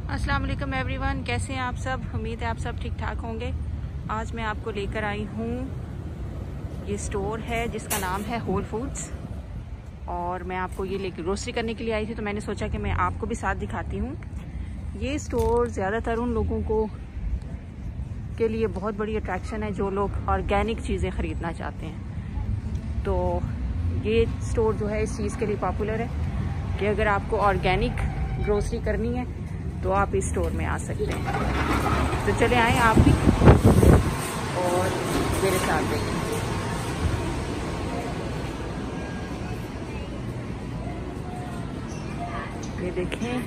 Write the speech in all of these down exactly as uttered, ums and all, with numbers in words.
अस्सलाम वालेकुम एवरीवन, कैसे हैं आप सब। उम्मीद है आप सब ठीक ठाक होंगे। आज मैं आपको लेकर आई हूँ, ये स्टोर है जिसका नाम है होल फूड्स, और मैं आपको ये लेकर ग्रोसरी करने के लिए आई थी, तो मैंने सोचा कि मैं आपको भी साथ दिखाती हूँ। ये स्टोर ज़्यादातर उन लोगों को के लिए बहुत बड़ी अट्रैक्शन है जो लोग ऑर्गेनिक चीज़ें ख़रीदना चाहते हैं। तो ये स्टोर जो है इस चीज़ के लिए पॉपुलर है कि अगर आपको ऑर्गेनिक ग्रोसरी करनी है तो आप इस स्टोर में आ सकते हैं। तो चले आए आप भी और मेरे साथ देखिए। ये देखें,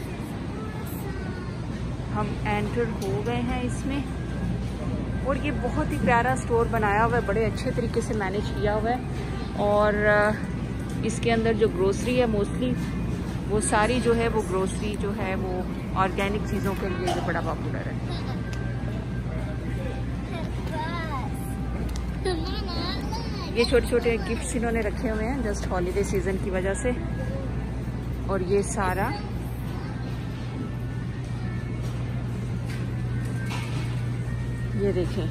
हम एंटर हो गए हैं इसमें, और ये बहुत ही प्यारा स्टोर बनाया हुआ है, बड़े अच्छे तरीके से मैनेज किया हुआ है। और इसके अंदर जो ग्रोसरी है मोस्टली वो सारी जो है वो ग्रोसरी जो है वो ऑर्गेनिक चीज़ों के लिए ये बड़ा पॉपुलर है। ये छोटे छोटे गिफ्ट्स इन्होंने रखे हुए हैं जस्ट हॉलीडे सीजन की वजह से। और ये सारा ये देखें,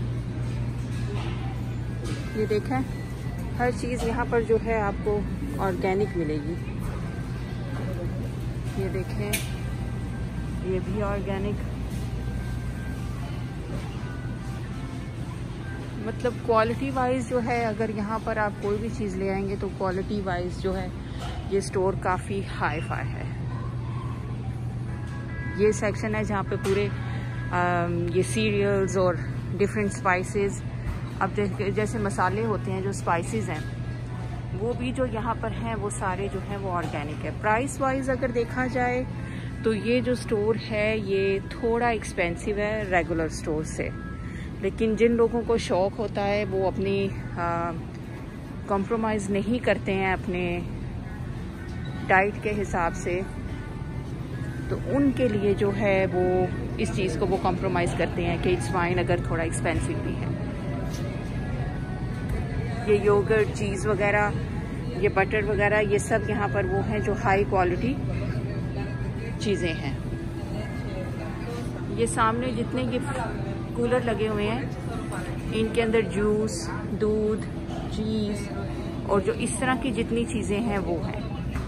ये देखें हर चीज़ यहाँ पर जो है आपको ऑर्गेनिक मिलेगी। ये देखें, ये भी ऑर्गेनिक, मतलब क्वालिटी वाइज जो है, अगर यहाँ पर आप कोई भी चीज़ ले आएंगे तो क्वालिटी वाइज जो है ये स्टोर काफ़ी हाई फाई है। ये सेक्शन है जहाँ पे पूरे आ, ये सीरियल्स और डिफरेंट स्पाइसेस, अब जैसे मसाले होते हैं जो स्पाइसेस हैं वो भी जो यहाँ पर हैं वो सारे जो हैं वो ऑर्गेनिक है। प्राइस वाइज अगर देखा जाए तो ये जो स्टोर है ये थोड़ा एक्सपेंसिव है रेगुलर स्टोर से, लेकिन जिन लोगों को शौक़ होता है वो अपनी कॉम्प्रोमाइज़ नहीं करते हैं अपने डाइट के हिसाब से, तो उनके लिए जो है वो इस चीज़ को वो कॉम्प्रोमाइज़ करते हैं कि इट्स फाइन अगर थोड़ा एक्सपेंसिव भी है। ये योगर्ट, चीज़ वगैरह, ये बटर वगैरह, ये सब यहाँ पर वो हैं जो हाई क्वालिटी चीज़ें हैं। ये सामने जितने ये कूलर लगे हुए हैं इनके अंदर जूस, दूध, चीज़ और जो इस तरह की जितनी चीज़ें हैं वो हैं।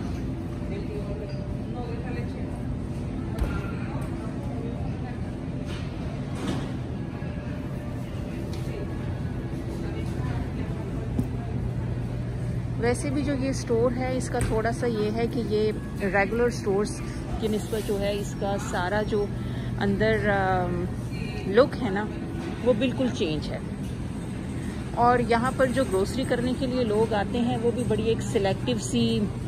वैसे भी जो ये स्टोर है इसका थोड़ा सा ये है कि ये रेगुलर स्टोर्स की निस्बत जो है इसका सारा जो अंदर लुक है ना वो बिल्कुल चेंज है। और यहाँ पर जो ग्रोसरी करने के लिए लोग आते हैं वो भी बड़ी एक सिलेक्टिव सी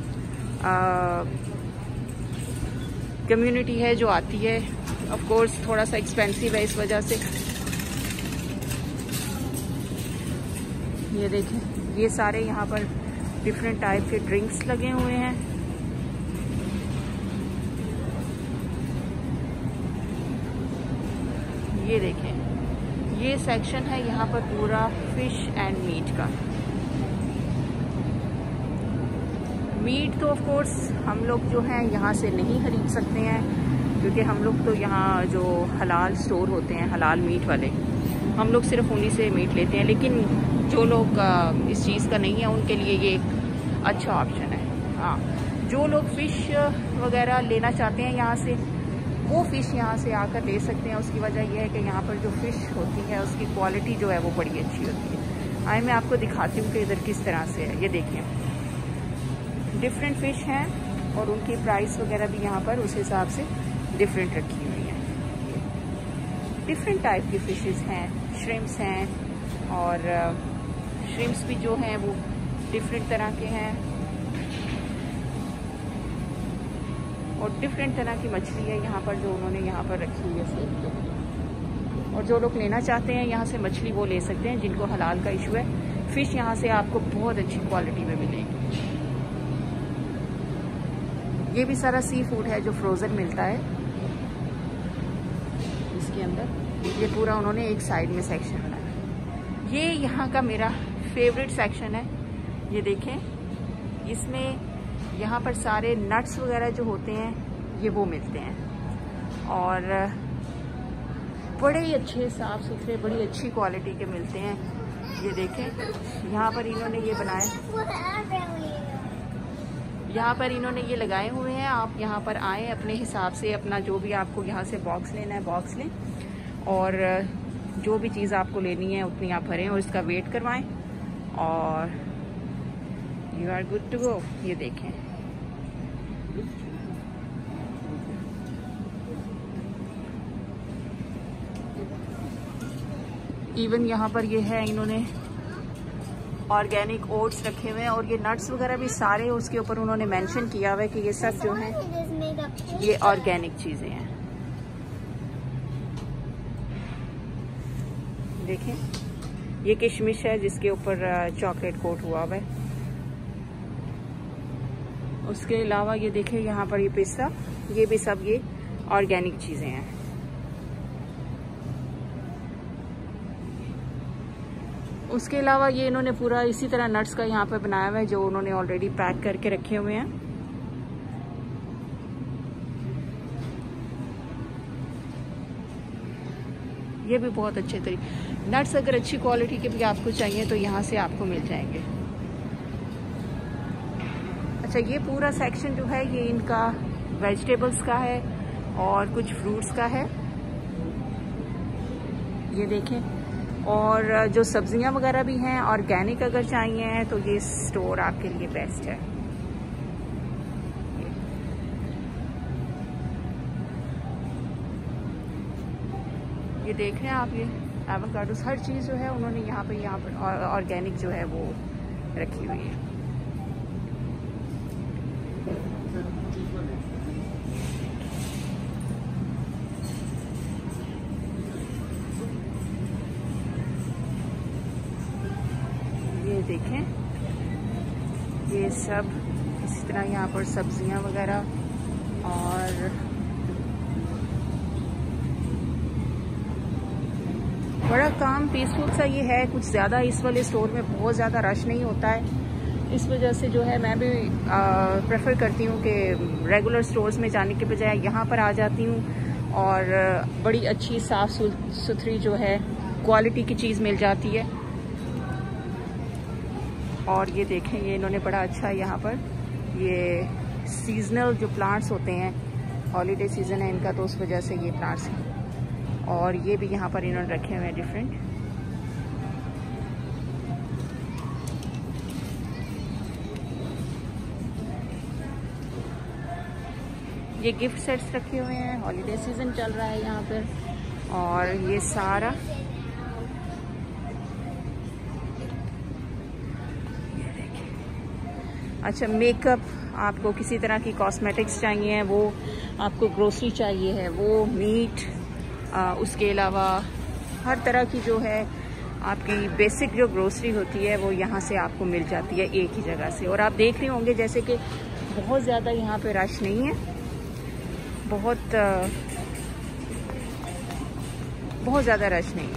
कम्युनिटी है जो आती है। ऑफ कोर्स थोड़ा सा एक्सपेंसिव है इस वजह से। ये देखें, ये सारे यहाँ पर डिफरेंट टाइप के ड्रिंक्स लगे हुए हैं। ये देखें, ये सेक्शन है यहाँ पर पूरा फिश एंड मीट का। मीट तो ऑफ कोर्स हम लोग जो हैं यहाँ से नहीं खरीद सकते हैं, क्योंकि हम लोग तो यहाँ जो हलाल स्टोर होते हैं हलाल मीट वाले, हम लोग सिर्फ उन्हीं से मीट लेते हैं। लेकिन जो लोग इस चीज़ का नहीं है उनके लिए ये एक अच्छा ऑप्शन है। हाँ, जो लोग फ़िश वगैरह लेना चाहते हैं यहाँ से वो फ़िश यहाँ से आकर ले सकते हैं। उसकी वजह यह है कि यहाँ पर जो फ़िश होती है उसकी क्वालिटी जो है वो बड़ी अच्छी होती है। आए मैं आपको दिखाती हूँ कि इधर किस तरह से है। ये देखिए, डिफरेंट फ़िश हैं और उनकी प्राइस वगैरह भी यहाँ पर उस हिसाब से डिफरेंट रखी हुई है। डिफरेंट टाइप की फ़िशेस हैं, श्रिम्प्स हैं, और श्रिम्प्स भी जो हैं वो डिफरेंट तरह के हैं, और डिफरेंट तरह की मछली है यहाँ पर जो उन्होंने यहाँ पर रखी हुई है सेल के लिए। और जो लोग लेना चाहते हैं यहाँ से मछली वो ले सकते हैं जिनको हलाल का इशू है। फ़िश यहाँ से आपको बहुत अच्छी क्वालिटी में मिलेगी। ये भी सारा सी फूड है जो फ्रोज़न मिलता है इसके अंदर। ये पूरा उन्होंने एक साइड में सेक्शन बनाया। ये यहाँ का मेरा फेवरेट सेक्शन है। ये देखें, इसमें यहाँ पर सारे नट्स वगैरह जो होते हैं ये वो मिलते हैं। और बड़े ही अच्छे साफ़ सुथरे, बड़ी अच्छी क्वालिटी के मिलते हैं। ये देखें, यहाँ पर इन्होंने ये बनाए, यहाँ पर इन्होंने ये लगाए हुए हैं। आप यहाँ पर आएँ, अपने हिसाब से अपना जो भी आपको यहाँ से बॉक्स लेना है बॉक्स लें, और जो भी चीज़ आपको लेनी है उतनी आप भरें और इसका वेट करवाएं और you are good to go. ये देखें, इवन यहाँ पर ये है, इन्होंने ऑर्गेनिक ओट्स रखे हुए हैं और ये नट्स वगैरह भी सारे उसके ऊपर उन्होंने मेंशन किया हुआ है कि ये सब जो है ये ऑर्गेनिक चीज़ें हैं। देखें, ये किशमिश है जिसके ऊपर चॉकलेट कोट हुआ हुआ है। उसके अलावा ये देखें, यहाँ पर ये पिस्ता, ये भी सब ये ऑर्गेनिक चीज़ें हैं। उसके अलावा ये इन्होंने पूरा इसी तरह नट्स का यहाँ पे बनाया हुआ है जो उन्होंने ऑलरेडी पैक करके रखे हुए हैं। ये भी बहुत अच्छे तरीके नट्स, अगर अच्छी क्वालिटी के भी आपको चाहिए तो यहाँ से आपको मिल जाएंगे। अच्छा, ये पूरा सेक्शन जो है ये इनका वेजिटेबल्स का है और कुछ फ्रूट्स का है। ये देखें, और जो सब्जियां वगैरह भी हैं ऑर्गेनिक अगर चाहिए तो ये स्टोर आपके लिए बेस्ट है। ये देख रहे हैं आप, ये एवोकाडोस, हर चीज़ जो है उन्होंने यहाँ पे यहाँ पर ऑर्गेनिक जो है वो रखी हुई है। ये देखें, ये सब इसी तरह यहाँ पर सब्जियां वगैरह, और बड़ा काम पीसफुल सा ये है। कुछ ज़्यादा इस वाले स्टोर में बहुत ज़्यादा रश नहीं होता है, इस वजह से जो है मैं भी प्रेफर करती हूँ कि रेगुलर स्टोर्स में जाने के बजाय यहाँ पर आ जाती हूँ और बड़ी अच्छी साफ़ सुथरी जो है क्वालिटी की चीज़ मिल जाती है। और ये देखें, ये इन्होंने बड़ा अच्छा यहाँ पर ये सीजनल जो प्लांट्स होते हैं, हॉलीडे सीज़न है इनका तो उस वजह से ये प्लांट्स हैं, और ये भी यहाँ पर इन्होंने रखे हुए हैं डिफरेंट। ये गिफ्ट सेट्स रखे हुए हैं, हॉलीडे सीज़न चल रहा है यहाँ पर। और ये सारा अच्छा, मेकअप, आपको किसी तरह की कॉस्मेटिक्स चाहिए, वो आपको ग्रोसरी चाहिए है, वो मीट, आ, उसके अलावा हर तरह की जो है आपकी बेसिक जो ग्रोसरी होती है वो यहाँ से आपको मिल जाती है एक ही जगह से। और आप देख रहे होंगे जैसे कि बहुत ज़्यादा यहाँ पे रश नहीं है, बहुत आ, बहुत ज़्यादा रश नहीं है।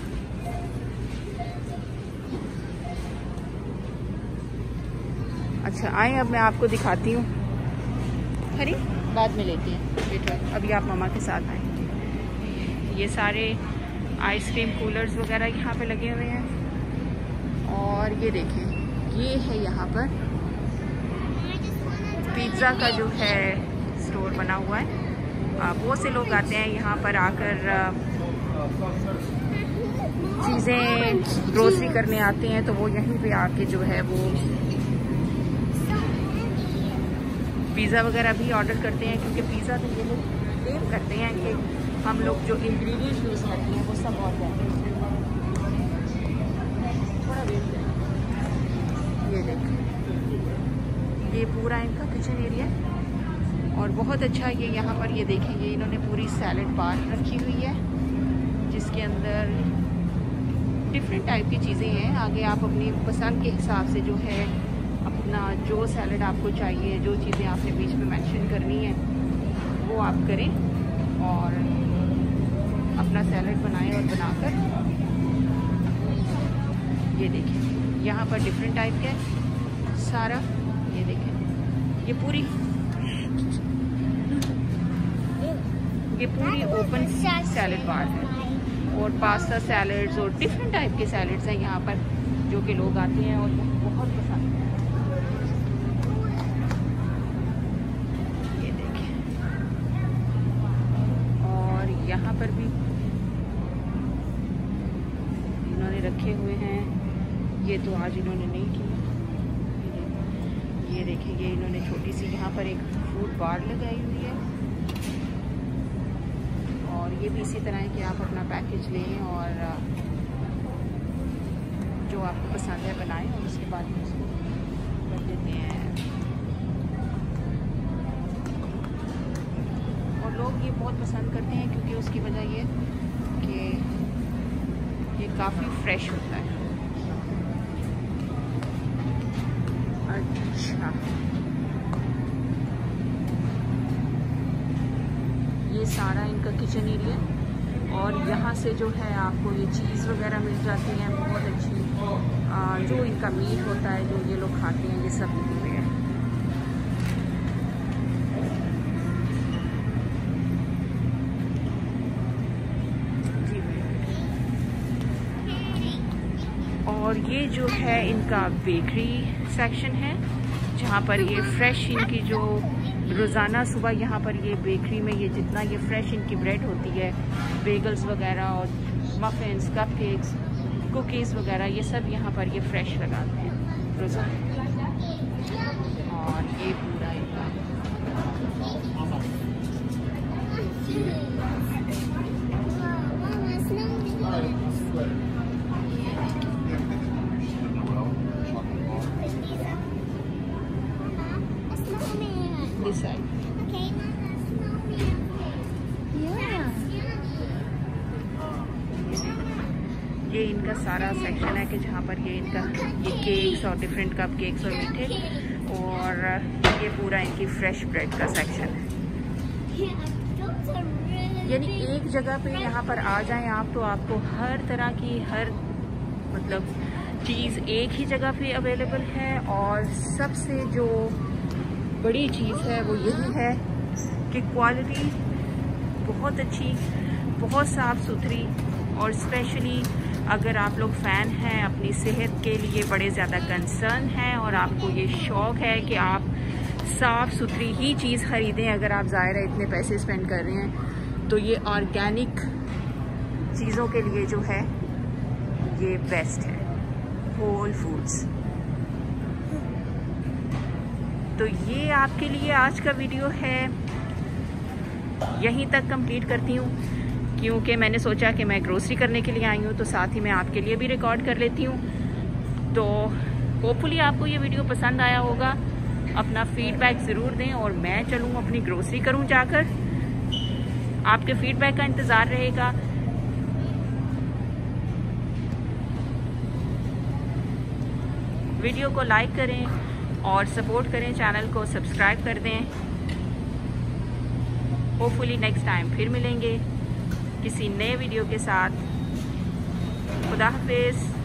अच्छा, आए अब मैं आपको दिखाती हूँ। खरी बाद में लेती हैं बेटा, अभी आप मामा के साथ आए। ये सारे आइसक्रीम कूलर्स वगैरह यहाँ पे लगे हुए हैं। और ये देखें, ये है यहाँ पर पिज़्ज़ा का जो है स्टोर बना हुआ है। बहुत से लोग आते हैं यहाँ पर आकर चीज़ें ग्रोसरी करने आते हैं, तो वो यहीं पे आके जो है वो पिज़्ज़ा वगैरह भी ऑर्डर करते हैं, क्योंकि पिज़्ज़ा तो ये लोग क्लेम करते हैं कि हम लोग जो इंग्रेडिएंट्स यूज़ करते हैं वो सब ऑर्गेनिक। थोड़ा वेट करें। ये देखें, ये पूरा इनका किचन एरिया है और बहुत अच्छा ये यहाँ पर ये देखें, ये इन्होंने पूरी सैलेड बार रखी हुई है जिसके अंदर डिफरेंट टाइप की चीज़ें हैं। आगे आप अपनी पसंद के हिसाब से जो है अपना जो सैलड आपको चाहिए, जो चीज़ें आपने बीच में मेंशन करनी है वो आप करें और अपना सैलड बनाएं। और बनाकर ये देखें, यहाँ पर डिफरेंट टाइप का सारा, ये देखें, ये पूरी ये पूरी ओपन सैलड बार है और पास्ता सैलड्स और डिफरेंट टाइप के सैलड्स हैं यहाँ पर जो कि लोग आते हैं और बहुत पसंद है। ये देखिए, और यहाँ पर भी इन्होंने रखे हुए हैं, ये तो आज इन्होंने नहीं किया। ये देखेंगे, इन्होंने छोटी सी यहाँ पर एक फूड बार लगाई हुई है और ये भी इसी तरह है कि आप अपना पैकेज लें और जो आपको पसंद है बनाएं और उसके बाद में उसको कर देते हैं। और लोग ये बहुत पसंद करते हैं क्योंकि उसकी वजह ये कि ये काफ़ी फ्रेश होता है। अच्छा, ये सारा इनका किचन एरिया और यहाँ से जो है आपको ये चीज़ वगैरह मिल जाती है बहुत अच्छी। आ, जो इनका मीट होता है जो ये लोग खाते हैं ये सब यहीं पे है। और ये जो है इनका बेकरी सेक्शन है जहाँ पर ये फ्रेश इनकी जो रोज़ाना सुबह यहाँ पर ये बेकरी में ये जितना ये फ्रेश इनकी ब्रेड होती है, बेगल्स वगैरह और मफ़िन्स, कपकेक्स, कुकीज़ वगैरह, ये सब यहाँ पर ये फ्रेश लगाते हैं रोज़ाना। और ये पूरा इनका this side. ये इनका सारा सेक्शन है कि जहाँ पर ये इनका ये केक्स और डिफरेंट कप केक्स और मीठे, और ये पूरा इनकी फ्रेश ब्रेड का सेक्शन है। यानी एक जगह पे यहाँ पर आ जाएं आप तो आपको हर तरह की हर मतलब चीज़ एक ही जगह पे अवेलेबल है। और सबसे जो बड़ी चीज़ है वो यही है कि क्वालिटी बहुत अच्छी, बहुत साफ़ सुथरी, और स्पेशली अगर आप लोग फ़ैन हैं, अपनी सेहत के लिए बड़े ज़्यादा कंसर्न हैं और आपको ये शौक़ है कि आप साफ़ सुथरी ही चीज़ ख़रीदें, अगर आप ज़ाहिर इतने पैसे स्पेंड कर रहे हैं तो ये ऑर्गेनिक चीज़ों के लिए जो है ये बेस्ट है, होल फूड्स। तो ये आपके लिए आज का वीडियो है, यहीं तक कंप्लीट करती हूँ क्योंकि मैंने सोचा कि मैं ग्रोसरी करने के लिए आई हूँ तो साथ ही मैं आपके लिए भी रिकॉर्ड कर लेती हूँ। तो होपफुली आपको ये वीडियो पसंद आया होगा। अपना फीडबैक ज़रूर दें और मैं चलूँ अपनी ग्रोसरी करूँ जाकर। आपके फीडबैक का इंतज़ार रहेगा। वीडियो को लाइक करें और सपोर्ट करें, चैनल को सब्सक्राइब कर दें। होपफुली नेक्स्ट टाइम फिर मिलेंगे किसी नए वीडियो के साथ। खुदा हाफिज़।